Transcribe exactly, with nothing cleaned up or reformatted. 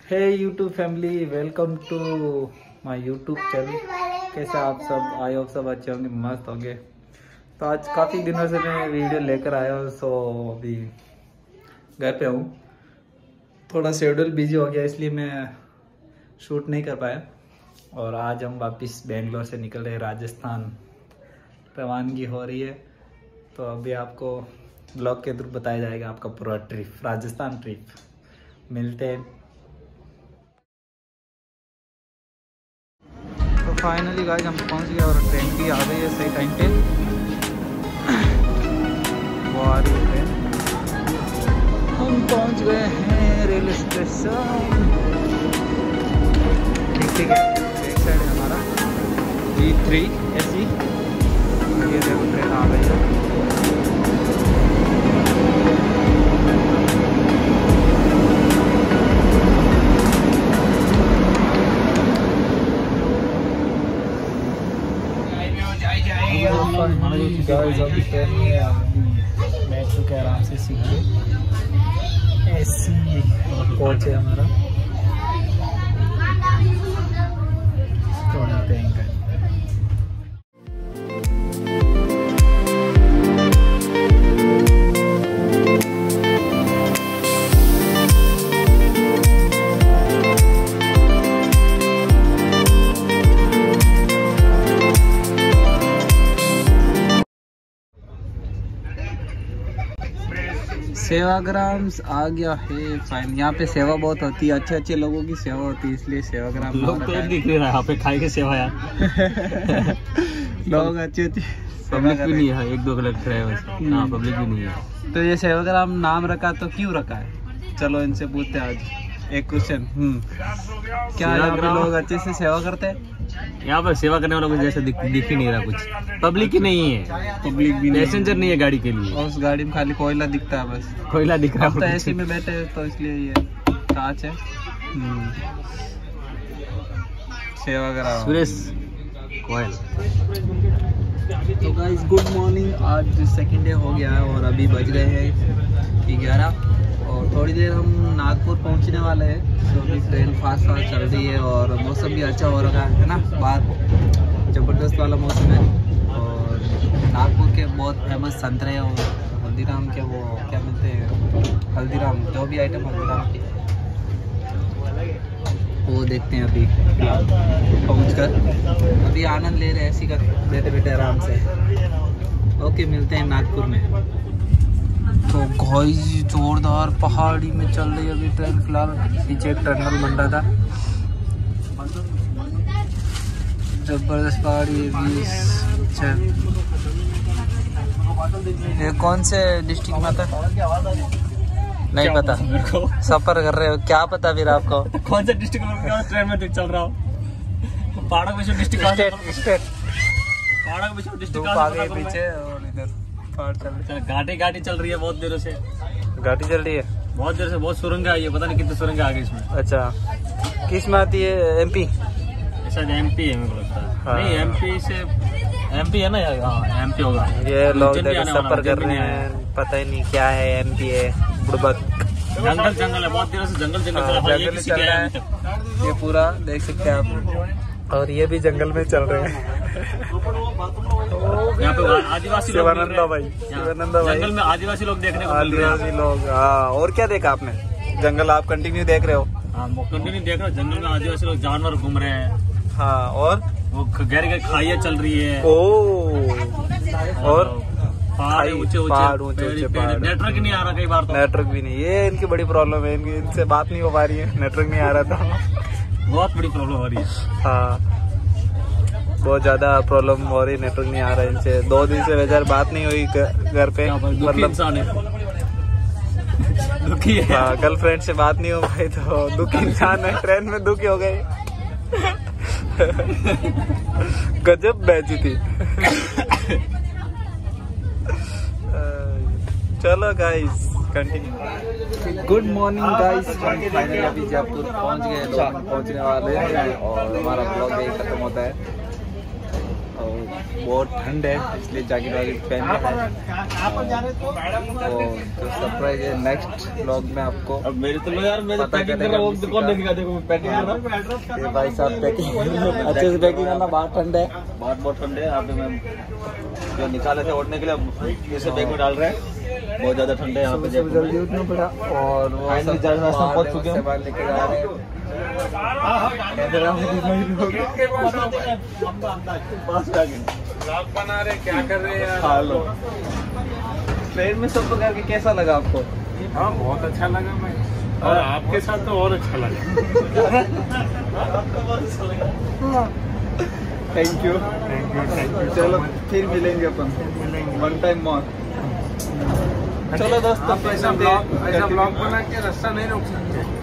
Hey YouTube family, welcome to my YouTube channel. कैसे आप सब? आई होप सब अच्छे होंगे, मस्त होंगे। तो आज काफ़ी दिनों से मैं वीडियो लेकर आया हूँ, सो अभी घर पे हूँ। थोड़ा शेड्यूल बिजी हो गया इसलिए मैं शूट नहीं कर पाया। और आज हम वापस बेंगलोर से निकल रहे हैं, राजस्थान रवानगी हो रही है। तो अभी आपको ब्लॉग के थ्रू बताया जाएगा आपका पूरा ट्रिप, राजस्थान ट्रिप। मिलते हैं। तो फाइनली गाइस हम पहुंच गए और ट्रेन भी आ गई है सही टाइम पे। वो आ रही है ट्रेन। हम पहुंच गए हैं रेलवे स्टेशन। ठीक ठीक है, एक साइड है हमारा जी थ्री ए सी। ये देखो ट्रेन आ गई है। गाइस अभी ट्रेन में बैठ चुके आराम से सीट पे। एसी कोच है हमारा। तो मिलते हैं। सेवाग्राम आ गया है फाइन। यहाँ पे सेवा बहुत होती है, अच्छे अच्छे लोगों की सेवा होती है, इसलिए सेवाग्राम लोग तो दिख रहा है यहाँ पे खाई के सेवा यार। लोग अच्छी अच्छी पब्लिक भी नहीं है, एक दो कलेक्टर है बस। हाँ, पब्लिक भी नहीं है। तो ये सेवाग्राम नाम रखा तो क्यों रखा है? चलो इनसे पूछते हैं आज एक क्वेश्चन। हम्म क्या यहाँ पे लोग अच्छे से सेवा करते हैं? यहाँ पर सेवा करने वालों को जैसे दिख, दिख ही नहीं रहा कुछ। पब्लिक ही नहीं है, पब्लिक भी पैसेंजर नहीं है गाड़ी के लिए। और उस गाड़ी में खाली कोयला दिखता है, बस कोयला दिख रहा है। तो एसी में बैठे तो इसलिए ये कांच है। सेवाग्राम सुरेश कोयल। तो गाइस गुड मॉर्निंग। आज सेकंड डे हो गया है और अभी बज रहे हैं ग्यारह और थोड़ी देर हम नागपुर पहुंचने वाले हैं। तो अभी ट्रेन फास्ट फास्ट चल रही है और मौसम भी अच्छा हो रहा है ना, बाहर ज़बरदस्त वाला मौसम है। और नागपुर के बहुत फेमस संतरे और हल्दीराम के वो क्या मिलते हैं, हल्दीराम जो भी आइटम हल्दीराम की वो देखते हैं अभी पहुँच कर। अभी आनंद ले रहे हैं ऐसी कर बैठे बैठे आराम से। ओके, मिलते हैं नागपुर में। तो गाइस जोरदार पहाड़ी में चल रही है अभी ट्रेन। फिलहाल पीछे एक टनल बन रहा था, जबरदस्त पहाड़ी। ये कौन से डिस्ट्रिक्ट में आता है? नहीं पता। सफर कर रहे हो क्या पता फिर आपको? कौन सा डिस्ट्रिक्ट में ट्रेन में चल रहा हो? पहाड़ों में डिस्ट्रिक्ट स्टेट पहाड़ों में डिस्ट्रिक्ट आगे पीछे और इधर गाड़ी गाड़ी चल रही है बहुत देर से। गाड़ी चल रही है बहुत देर से, बहुत सुरंग आई है, पता नहीं कितने सुरंग आ गई इसमें। अच्छा, किस में आती है? एमपी शायद एमपी है मेरे को लगता है। हाँ। नहीं, एमपी से एमपी है ना यार। हाँ, एमपी होगा। ये लोग सफर कर रहे हैं, पता ही नहीं क्या है एमपी है। बुड़बक जंगल जंगल है, बहुत देर से जंगल जंगल हाँ, जंगल चल रहा है। ये पूरा देख सकते हैं आप। और ये भी जंगल में चल रहे हैं। यहाँ पे आदिवासी लोग, शिवानंदा भाई, शिवानंदा भाई, जंगल में आदिवासी लोग देखने को मिल रहे हैं। आदिवासी लोग, हाँ। और क्या देखा आपने? जंगल आप कंटिन्यू देख रहे हो? हाँ, कंटिन्यू देख रहे हो। जंगल में आदिवासी लोग, जानवर घूम रहे हैं। हाँ, और वो गहरी गहरी खाइयाँ चल रही है। ओ और पहाड़ ऊंचे पहाड़ ऊंचे ऊंचे पहाड़। नेटवर्क नहीं आ रहा कई बार तो। नेटवर्क भी नहीं, ये इनकी बड़ी प्रॉब्लम है। इनकी इनसे बात नहीं हो पा रही है, नेटवर्क नहीं आ रहा था। बहुत बड़ी प्रॉब्लम हो रही है। हाँ, बहुत ज्यादा प्रॉब्लम हो रही, नेटवर्क नहीं आ रहा है इनसे। दो दिन से बेचारे बात नहीं हुई घर पे। मतलब इंसान है, दुखी है। हाँ, गर्लफ्रेंड से बात नहीं हो पाई तो दुखी इंसान है। ट्रेन में दुखी हो गए। गजब बेची थी। चलो guys continue. Good morning guys, हम फाइनली अभी जयपुर पहुंच गए, लोग पहुंचने वाले हैं और हमारा ब्लॉग यही खत्म होता है। और बहुत ठंड है इसलिए जैकेट वैकेट पहन के है। तो जो सरप्राइज है नेक्स्ट व्लॉग में आपको अब मेरे तो यार मैं पैकिंग कर रहा हूँ, कौन देखेगा? देखो मैं पैकिंग कर रहा हूँ। ये भाई साहब पैकिंग अच्छे से पैकिंग करना, बाहर ठंड है, बहुत बहुत ठंड है। यहाँ पे मैं जो निकाले थे ओढ़ने के लिए इसे बैग में डाल रहे हैं। बहुत ज्यादा ठंड है यहाँ पे, सुबह जल्दी उठना पड़ा और वो सब पहुंच चुके हैं, बाहर लेके जा रहे हैं। ब्लॉग बना रहे, क्या कर रहे हैं यार? हेलो, ट्रेन में सब करके कैसा लगा आपको? हाँ बहुत अच्छा लगा मैं, और आपके साथ तो और अच्छा लगा। Thank you thank you thank you. चलो फिर मिलेंगे अपन, मिलेंगे वन टाइम मोर। चलो दोस्तों, आप ऐसा ब्लॉग ऐसा ब्लॉग बना के रास्ता नहीं रोक सकते।